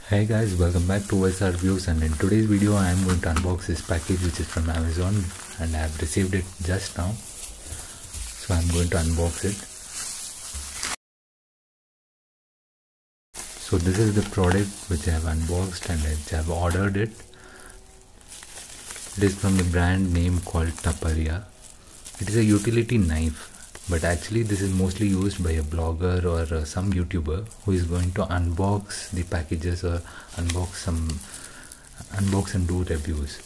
Hey guys, welcome back to OSR Reviews, and in today's video I am going to unbox this package which is from Amazon and I have received it just now. So I am going to unbox it. So this is the product which I have unboxed and which I have ordered it. It is from the brand name called Taparia. It is a utility knife, but actually this is mostly used by a blogger or some YouTuber who is going to unbox the packages or unbox and do reviews.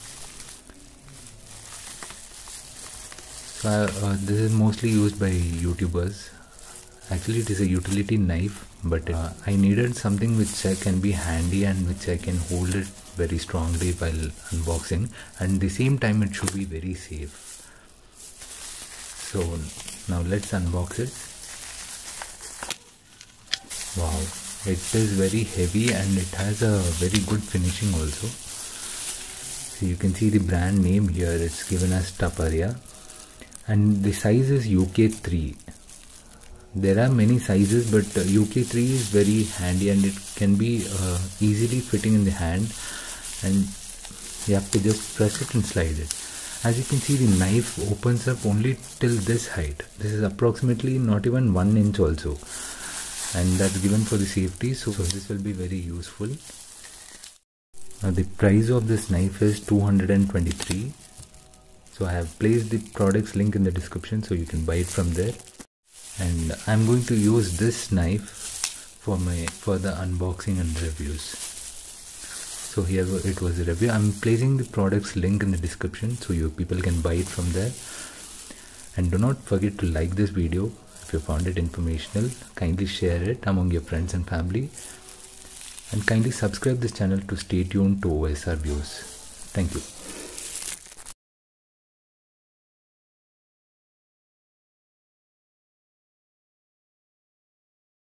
So this is mostly used by YouTubers. Actually it is a utility knife, but I needed something which can be handy and which I can hold it very strongly while unboxing, and at the same time it should be very safe. So now let's unbox it. Wow, it is very heavy and it has a very good finishing also. So you can see the brand name here, it's given as Taparia, and the size is UK3. There are many sizes, but UK3 is very handy and it can be easily fitting in the hand, and you have to just press it and slide it. As you can see, the knife opens up only till this height. This is approximately not even 1 inch also, and that's given for the safety, so this will be very useful. Now the price of this knife is 223. So I have placed the products link in the description so you can buy it from there. And I'm going to use this knife for the unboxing and reviews. So here it was a review. I'm placing the products link in the description so you people can buy it from there. And do not forget to like this video if you found it informational. Kindly share it among your friends and family, and kindly subscribe this channel to stay tuned to OSR Views. Thank you.